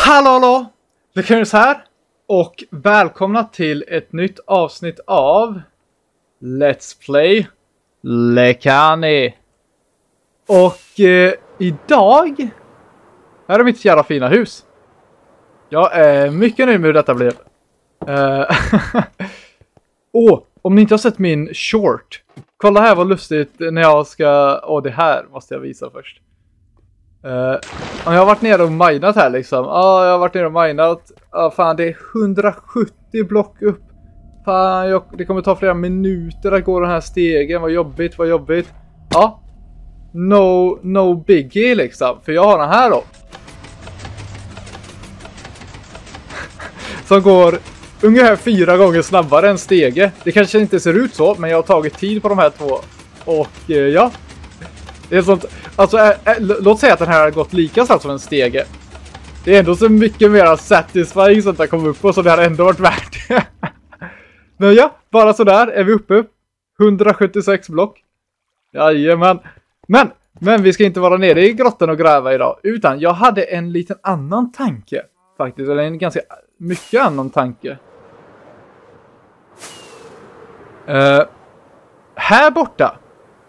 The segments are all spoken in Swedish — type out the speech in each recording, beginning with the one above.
Hallå! Lekanius här och välkomna till ett nytt avsnitt av Let's Play Lekani. Och idag här är mitt jävla fina hus. Jag är mycket nöjd med hur detta blev. Om ni inte har sett min short, kolla här vad lustigt när jag ska... det här måste jag visa först. Jag har varit nere och minat här liksom. Jag har varit nere och minat. Fan, det är 170 block upp. Fan, det kommer ta flera minuter att gå den här stegen. Vad jobbigt. Ja. No biggie liksom. För jag har den här då. Som går ungefär 4 gånger snabbare än stege. Det kanske inte ser ut så, men jag har tagit tid på de här två. Och ja. Det är sånt, alltså, låt säga att den här har gått lika snabbt som en stege. Det är ändå så mycket mer satisfying så att det kommer upp på, så det har ändå varit värt det. Men ja, bara sådär är vi uppe. 176 block. Jajamän. Men vi ska inte vara nere i grottan och gräva idag. Utan jag hade en liten annan tanke. Faktiskt, eller en ganska mycket annan tanke. Här borta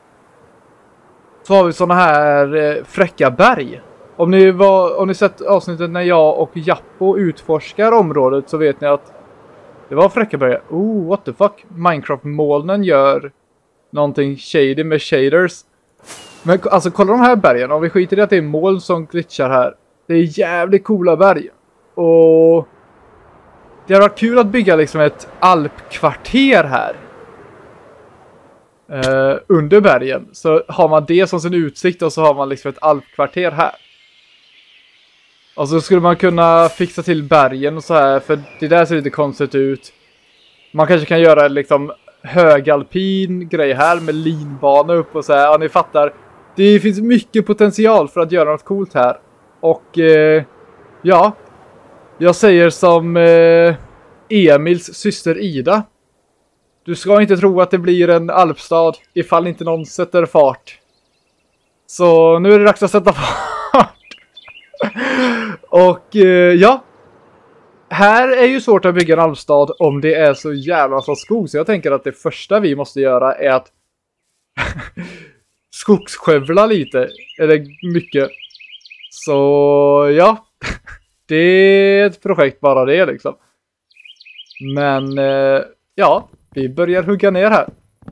så har vi såna här fräcka berg. Om ni sett avsnittet när jag och Jappo utforskar området så vet ni att det var fräcka berg. What the fuck? Minecraft-molnen gör någonting shady med shaders. Men alltså kolla de här bergen. Om vi skiter i att det är moln som glitchar här. Det är jävligt coola berg. Och det har varit kul att bygga liksom ett alpkvarter här. Under bergen så har man det som sin utsikt och så har man liksom ett alpkvarter här. Och så skulle man kunna fixa till bergen och så här, för det där ser lite konstigt ut. Man kanske kan göra liksom högalpin grej här med linbana upp och så här. Ja, ni fattar. Det finns mycket potential för att göra något coolt här. Och ja, jag säger som Emils syster Ida. Du ska inte tro att det blir en alpstad ifall inte någon sätter fart. Så nu är det dags att sätta fart. Och ja. Här är ju svårt att bygga en alpstad om det är så jävla så skog. Så jag tänker att det första vi måste göra är att skogsskövla lite. Eller mycket. Så ja. Det är ett projekt bara det liksom. Men ja. Vi börjar hugga ner här.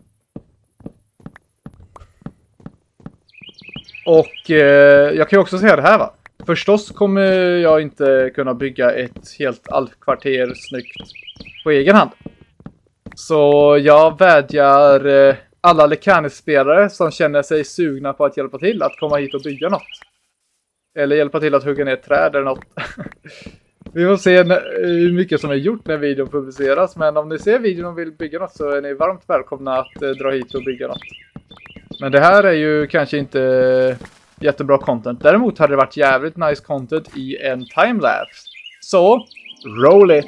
Och jag kan ju också säga det här va. Förstås kommer jag inte kunna bygga ett helt alpkvarter snyggt på egen hand. Så jag vädjar alla Lekani-spelare som känner sig sugna på att hjälpa till att komma hit och bygga något. Eller hjälpa till att hugga ner träd eller något. Vi får se hur mycket som är gjort när videon publiceras. Men om ni ser videon och vill bygga något så är ni varmt välkomna att dra hit och bygga något. Men det här är ju kanske inte jättebra content. Däremot hade det varit jävligt nice content i en timelapse. Så, roll it!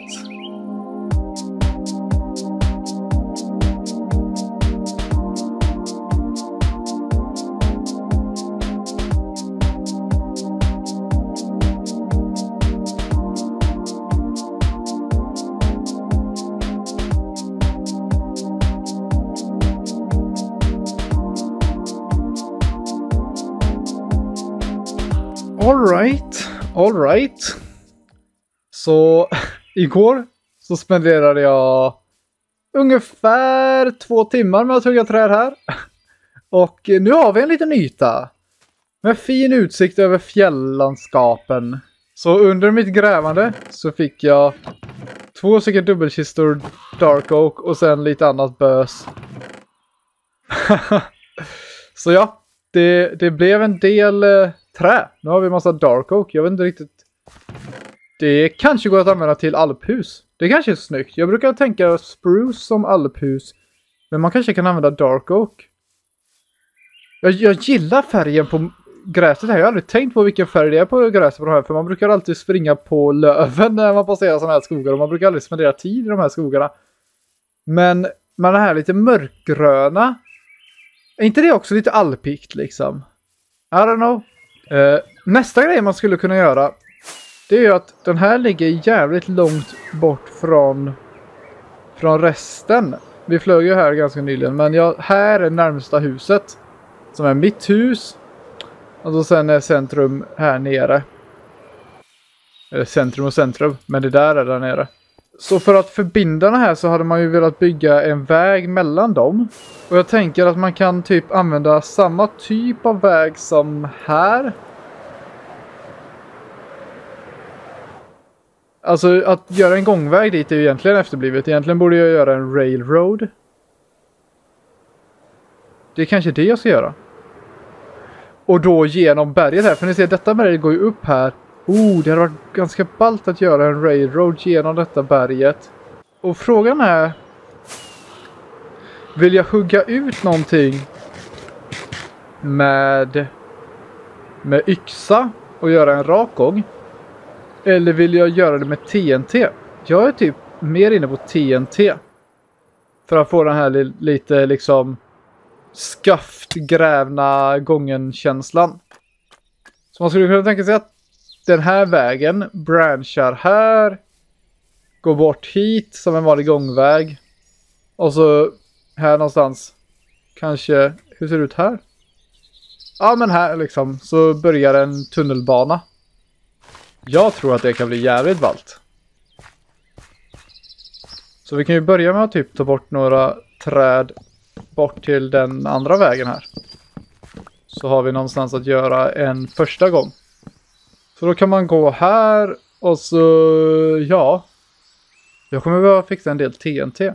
All right. Så igår så spenderade jag ungefär 2 timmar med att hugga träd här. Och nu har vi en liten yta med fin utsikt över fjällandskapen. Så under mitt grävande så fick jag 2 stycken dubbelkistor dark oak och sen lite annat bös. Så ja, det blev en del trä. Nu har vi en massa dark oak. Jag vet inte riktigt. Det kanske går att använda till alphus. Det kanske är snyggt. Jag brukar tänka spruce som alphus. Men man kanske kan använda dark oak. Jag gillar färgen på gräset här. Jag har aldrig tänkt på vilken färg det är på gräset på de här. För man brukar alltid springa på löven när man passerar sådana här skogar. Och man brukar aldrig spendera tid i de här skogarna. Men man är här lite mörkgröna. Är inte det också lite alpikt liksom? I don't know. Nästa grej man skulle kunna göra det är ju att den här ligger jävligt långt bort från resten. Vi flög ju här ganska nyligen, men här är närmsta huset. Som är mitt hus. Och så sen är centrum här nere. Eller centrum och centrum, men det där nere. Så för att förbinda det här så hade man ju velat bygga en väg mellan dem. Och jag tänker att man kan typ använda samma typ av väg som här. Alltså att göra en gångväg dit är ju egentligen efterblivet. Egentligen borde jag göra en railroad. Det är kanske det jag ska göra. Och då genom berget här. För ni ser, detta berget går ju upp här. Det hade varit ganska ballt att göra en railroad genom detta berget. Och frågan är... Vill jag hugga ut någonting med yxa och göra en rak gång? Eller vill jag göra det med TNT? Jag är typ mer inne på TNT. För att få den här lite liksom skaftgrävna gången-känslan. Så man skulle kunna tänka sig att den här vägen branchar här. Går bort hit som en vanlig gångväg. Och så här någonstans. Kanske, hur ser det ut här? Ja, men här liksom. Så börjar en tunnelbana. Jag tror att det kan bli jävligt ballt. Så vi kan ju börja med att typ ta bort några träd bort till den andra vägen här. Så har vi någonstans att göra en första gång. Så då kan man gå här och så, ja. Jag kommer behöva fixa en del TNT.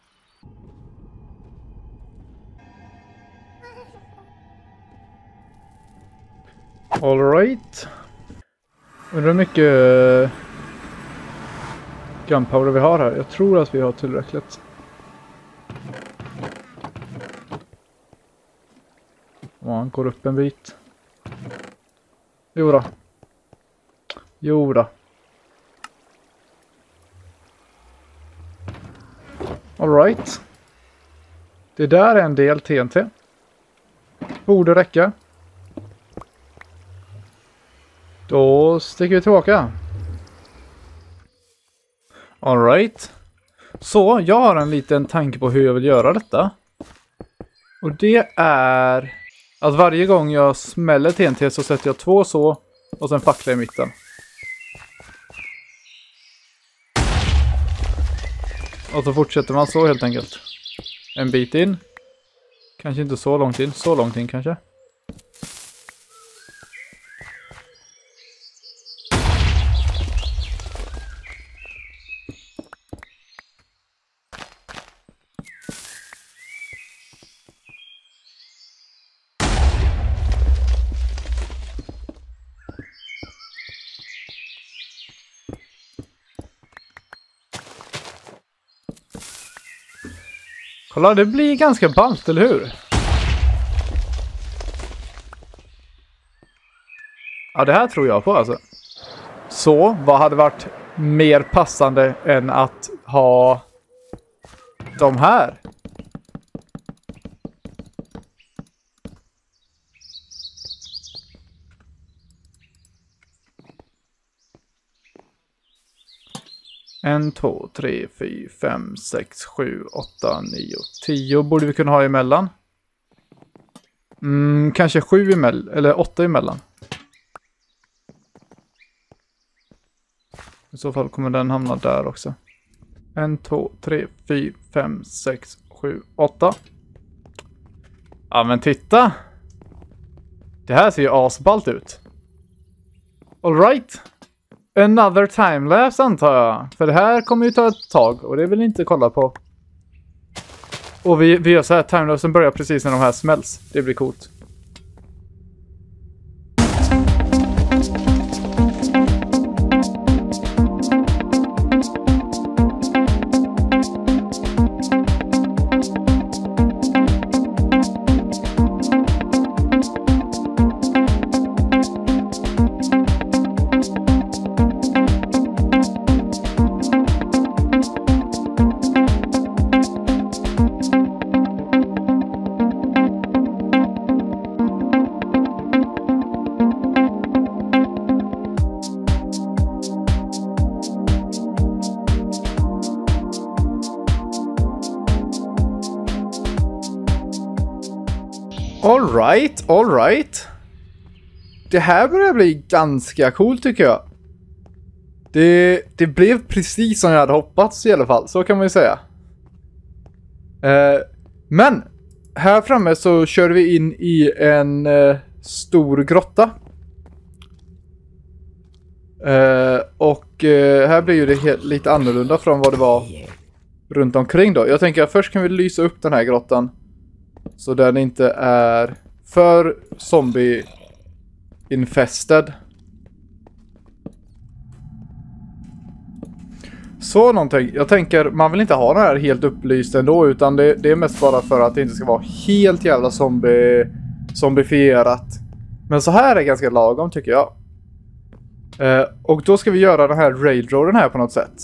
All right. Undrar hur mycket gunpowder vi har här. Jag tror att vi har tillräckligt. Han går upp en bit. Jo då. All right. Det där är en del TNT. Borde räcka. Då sticker vi tillbaka. All right. Så, jag har en liten tanke på hur jag vill göra detta. Och det är att varje gång jag smäller TNT så sätter jag 2 så och sen facklar i mitten. Och så fortsätter man så helt enkelt. En bit in. Kanske inte så långt in. Så långt in kanske. Kolla, det blir ganska ballt, eller hur? Ja, det här tror jag på alltså. Så, vad hade varit mer passande än att ha de här? En, 2, 3, 4, 5, 6, 7, 8, 9, 10 borde vi kunna ha emellan. Kanske 7 emellan, eller 8 emellan. I så fall kommer den hamna där också. 1, 2, 3, 4, 5, 6, 7, 8. Ja, men titta! Det här ser ju asballt ut. All right. Another timelapse antar jag. För det här kommer ju ta ett tag. Och det vill inte kolla på. Och vi gör så här. Timelapsen börjar precis när de här smälls. Det blir coolt. All right. Det här börjar bli ganska coolt tycker jag. Det blev precis som jag hade hoppats i alla fall, så kan man ju säga. Men här framme så kör vi in i en stor grotta. Och här blir ju det lite annorlunda från vad det var runt omkring då. Jag tänker att först kan vi lysa upp den här grottan så den inte är för zombie-infested. Så någonting. Jag tänker, man vill inte ha den här helt upplyst ändå, utan det är mest bara för att det inte ska vara helt jävla zombifierat. Men så här är ganska lagom tycker jag. Och då ska vi göra den här railroaden här på något sätt.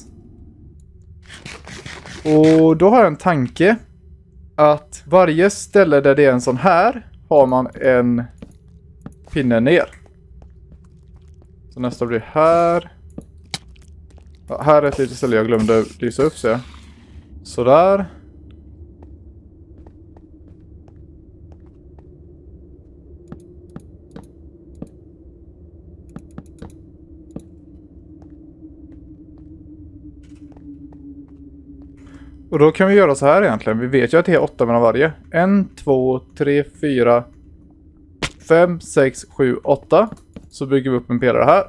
Och då har jag en tanke att varje ställe där det är en sån här har man en pinne ner. Så nästa blir här. Ja, här är ett litet ställe jag glömde lysa upp så. Sådär. Och då kan vi göra så här egentligen. Vi vet ju att det är 8 mellan varje. 1, 2, 3, 4, 5, 6, 7, 8. Så bygger vi upp en pelare här.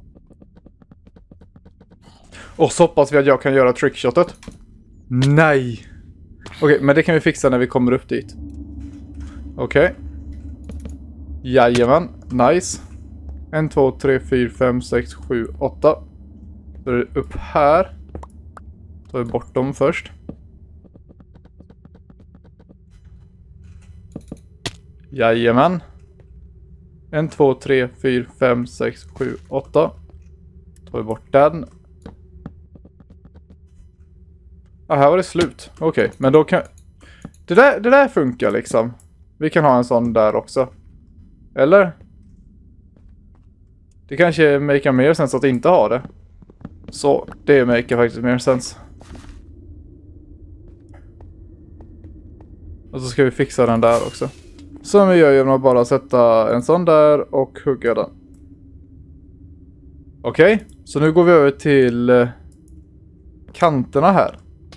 Och så hoppas vi att jag kan göra trickshotet. Nej. Okej, men det kan vi fixa när vi kommer upp dit. Okej. Jajamän, nice. 1, 2, 3, 4, 5, 6, 7, 8. Så är det upp här. Tar vi bort dem först. Jajamän. 1, 2, 3, 4, 5, 6, 7, 8. Tar vi bort den. Ah, här var det slut. Okej, men då kan... Det där funkar liksom. Vi kan ha en sån där också. Eller? Det kanske make mer sens att inte ha det. Så, det make faktiskt mer sens. Och så ska vi fixa den där också. Som vi gör genom att bara sätta en sån där och hugga den. Okej, så nu går vi över till kanterna här.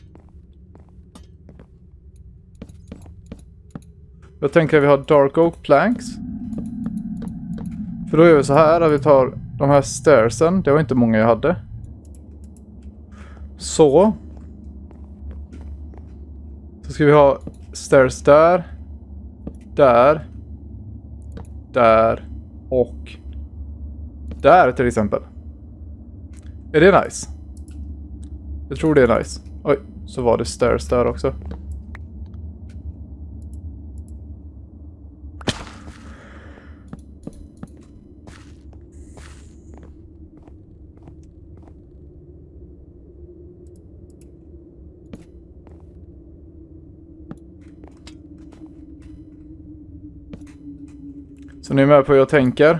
Jag tänker att vi har dark oak planks. För då gör vi så här att vi tar de här stairsen. Det var inte många jag hade. Så. Så ska vi ha stairs där. Där. Där. Och där till exempel. Är det nice? Jag tror det är nice. Oj, så var det stairs där också. Så ni är med på hur jag tänker.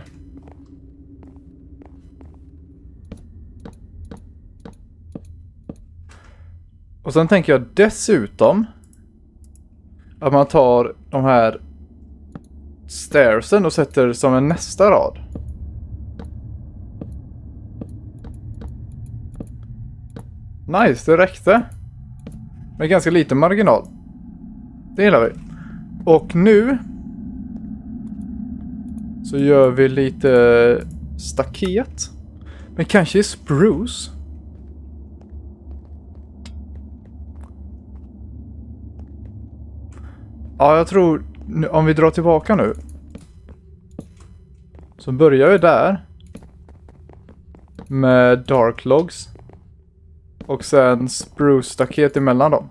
Och sen tänker jag dessutom att man tar de här stairsen och sätter som en nästa rad. Nice, det räckte. Med ganska liten marginal. Det gillar vi. Och nu så gör vi lite staket. Men kanske i spruce. Ja, jag tror... Om vi drar tillbaka nu. Så börjar vi där. Med dark logs. Och sen spruce-staket emellan dem.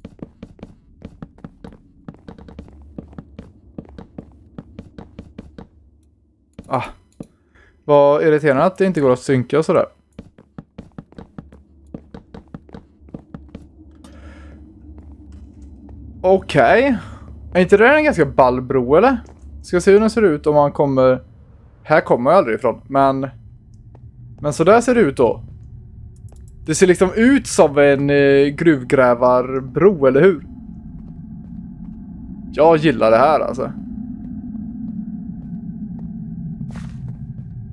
Ah. Vad irriterande att det inte går att synka och sådär. Okej. Är inte det en ganska ball bro eller? Ska se hur den ser ut om man kommer... Här kommer jag aldrig ifrån. Men så där ser det ut då. Det ser liksom ut som en gruvgrävarbro, eller hur? Jag gillar det här alltså.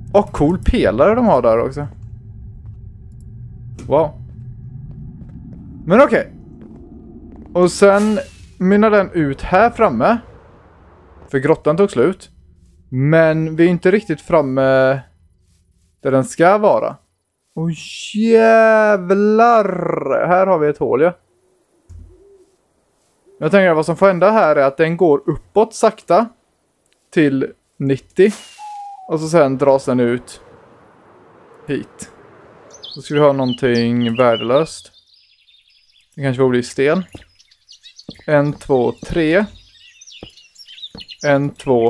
Och cool pelare de har där också. Wow. Men okej. Och sen mynnar den ut här framme. För grottan tog slut. Men vi är inte riktigt framme där den ska vara. Åh jävlar! Här har vi ett hål, ja. Jag tänker att vad som får hända här är att den går uppåt sakta till 90. Och så sen dras den ut hit. Så ska vi ha någonting värdelöst. Det kanske får bli sten. 1, 2, 3. 1, 2,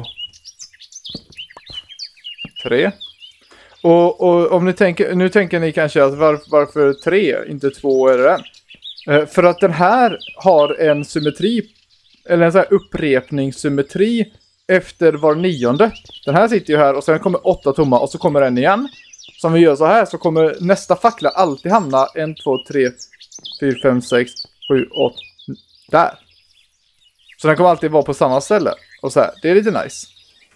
3. Och om ni tänker, nu tänker ni kanske att varför 3, inte 2 eller 1? För att den här har en symmetri, eller en sån här upprepningssymmetri efter var 9:e. Den här sitter ju här och sen kommer 8 tomma och så kommer den igen. Så om vi gör så här så kommer nästa fackla alltid hamna 1, 2, 3, 4, 5, 6, 7, 8 där. Så den kommer alltid vara på samma ställe. Och så här, det är lite nice.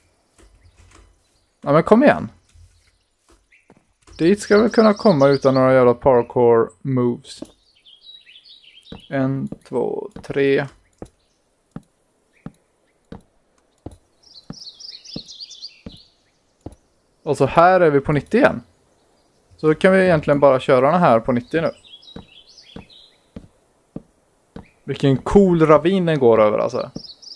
Ja men kom igen. Dit ska vi kunna komma utan några jävla parkour moves. 1, 2, 3. Och så här är vi på 90 igen. Så då kan vi egentligen bara köra den här på 90 nu. Vilken cool ravin den går över alltså.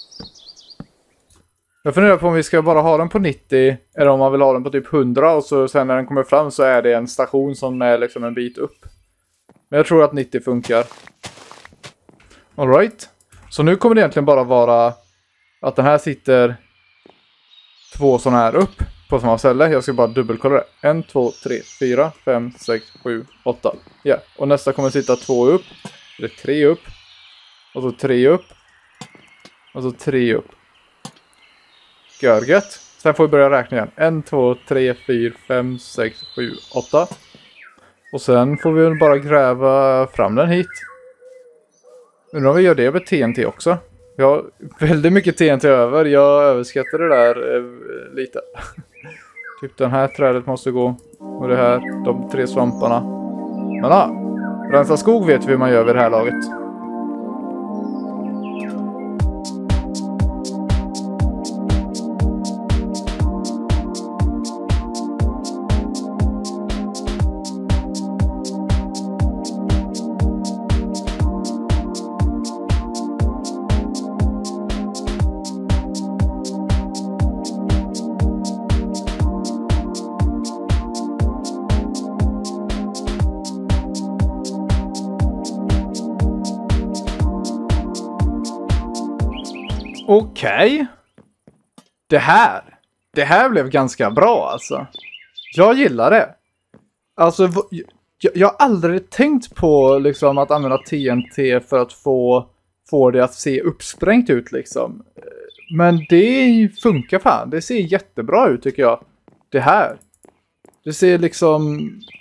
Jag funderar på om vi ska bara ha den på 90 eller om man vill ha den på typ 100 och så sen när den kommer fram så är det en station som är liksom en bit upp. Men jag tror att 90 funkar. All right. Så nu kommer det egentligen bara vara att den här sitter 2 sådana här upp på samma ställe. Jag ska bara dubbelkolla det. 1, 2, 3, 4, 5, 6, 7, 8. Ja, och nästa kommer sitta 2 upp. Eller 3 upp. Och så 3 upp. Och så 3 upp. Görgött. Sen får vi börja räkna igen. 1, 2, 3, 4, 5, 6, 7, 8. Och sen får vi väl bara gräva fram den hit. Undrar om vi gör det med TNT också. Jag har väldigt mycket TNT över. Jag överskattar det där lite. Typ den här trädet måste gå. Och det här. De 3 svamparna. Men ja. Rensa skog vet vi hur man gör vid det här laget. Okej. Det här blev ganska bra alltså. Jag gillar det. Alltså jag har aldrig tänkt på liksom att använda TNT för att få det att se uppsprängt ut liksom. Men det funkar fan. Det ser jättebra ut tycker jag. Det här. Det ser liksom...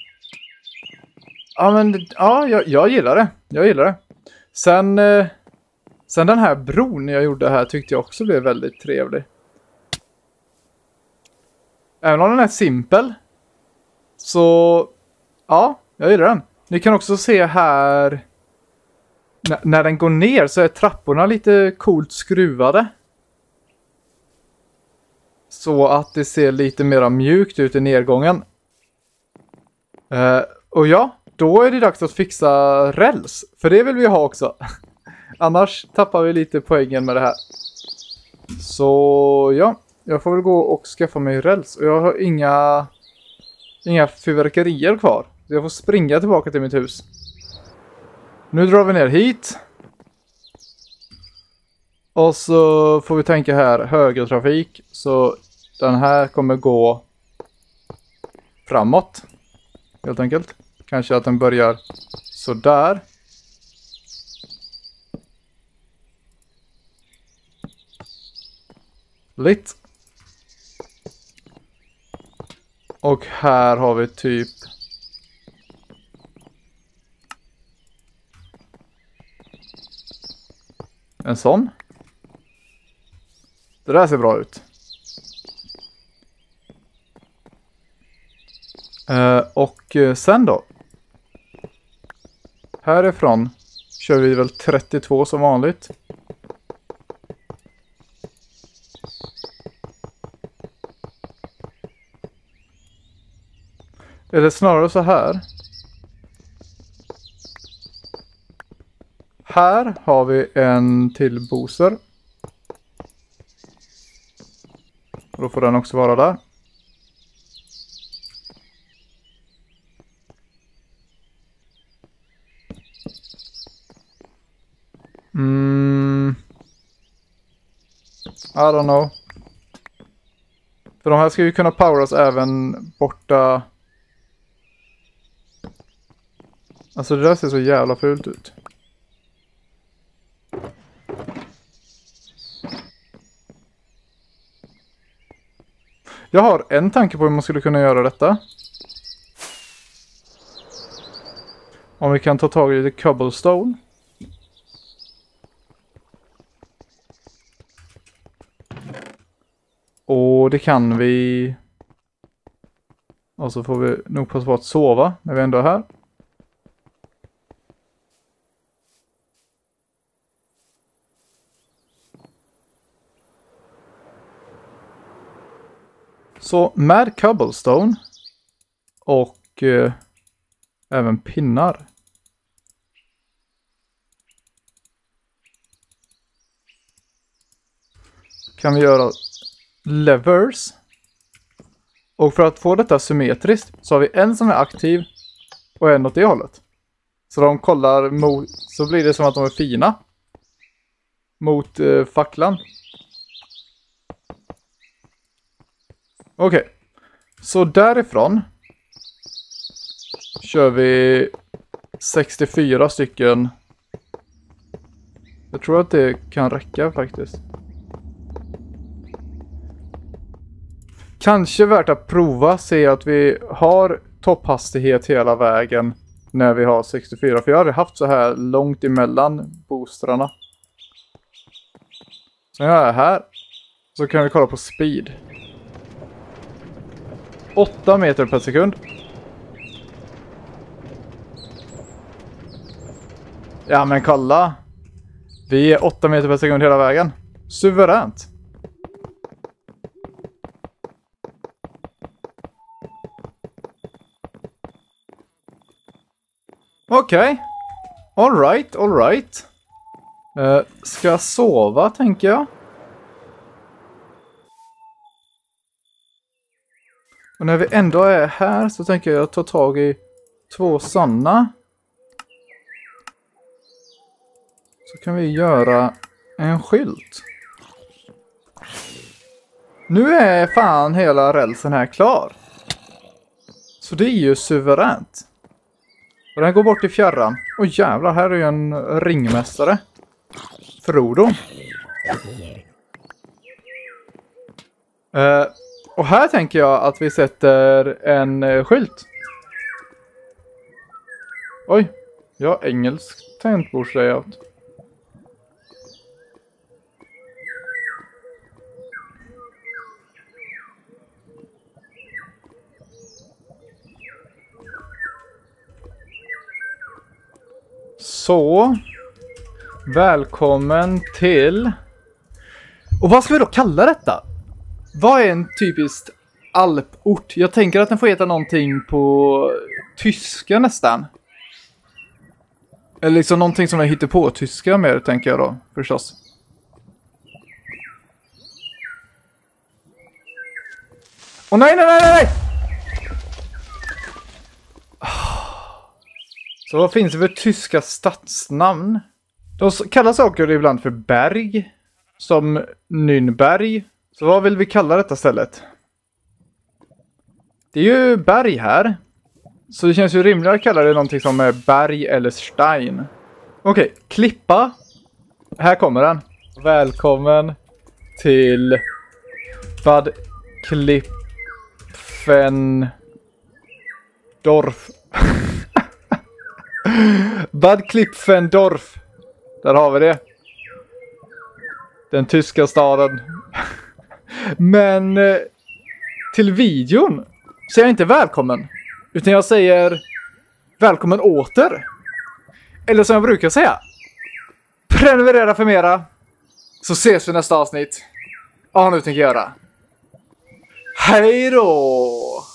Ja men jag gillar det. Jag gillar det. Sen den här bron jag gjorde här tyckte jag också blev väldigt trevlig. Även om den är simpel. Så ja, jag gillar den. Ni kan också se här. När den går ner så är trapporna lite coolt skruvade. Så att det ser lite mer mjukt ut i nedgången. Och ja, då är det dags att fixa räls. För det vill vi ha också. Annars tappar vi lite poängen med det här. Så ja, jag får väl gå och skaffa mig räls. Och jag har inga fyrverkerier kvar. Så jag får springa tillbaka till mitt hus. Nu drar vi ner hit. Och så får vi tänka här, högertrafik. Så den här kommer gå framåt. Helt enkelt. Kanske att den börjar så där. Lite. Och här har vi typ en sån. Det där ser bra ut. Och sen då. Härifrån kör vi väl 32 som vanligt. Eller snarare så här. Här har vi en till booster. Då får den också vara där. I don't know. För de här ska ju kunna poweras även borta. Alltså det där ser så jävla fult ut. Jag har en tanke på hur man skulle kunna göra detta. Om vi kan ta tag i lite cobblestone. Och det kan vi. Och så får vi nog passa på att sova när vi ändå är här. Så med cobblestone och även pinnar. Kan vi göra levers. Och för att få detta symmetriskt så har vi en som är aktiv och en åt det hållet. Så de kollar mot, så blir det som att de är fina mot facklan. Okej. Så därifrån kör vi 64 stycken. Jag tror att det kan räcka faktiskt. Kanske värt att prova, se att vi har topphastighet hela vägen när vi har 64. För jag har aldrig haft så här långt emellan boostrarna. Så när jag är här så kan vi kolla på speed. 8 meter per sekund. Ja men kolla. Vi är 8 meter per sekund hela vägen. Suveränt. Okej. All right. Ska jag sova, tänker jag. Och när vi ändå är här så tänker jag ta tag i 2 sådana. Så kan vi göra en skylt. Nu är fan hela rälsen här klar. Så det är ju suveränt. Och den går bort i fjärran. Åh jävlar, här är ju en ringmästare. Frodo. Och här tänker jag att vi sätter en skylt. Oj, ja, engelsk tangentbordslayout. Så, välkommen till... Och vad ska vi då kalla detta? Vad är en typisk alport? Jag tänker att den får heta någonting på tyska nästan. Eller liksom någonting som jag hittar på tyska mer, tänker jag då, förstås. Åh nej! Så vad finns det för tyska stadsnamn? De kallar saker ibland för berg. Som Nürnberg. Så vad vill vi kalla detta stället? Det är ju berg här. Så det känns ju rimligare att kalla det någonting som är berg eller stein. Okej, klippa. Här kommer den. Välkommen till Bad Klippfendorf. Bad Klippfendorf. Där har vi det. Den tyska staden. Men till videon så är jag inte välkommen. Utan jag säger välkommen åter. Eller som jag brukar säga, prenumerera för mera. Så ses vi nästa avsnitt. Ja, nu tänker jag göra. Hej då!